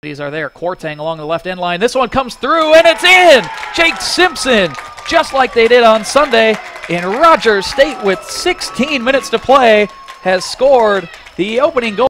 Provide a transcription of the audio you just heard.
Are there. Quartang along the left end line. This one comes through and it's in! Jake Simpson, just like they did on Sunday in Rogers State with 16 minutes to play, has scored the opening goal.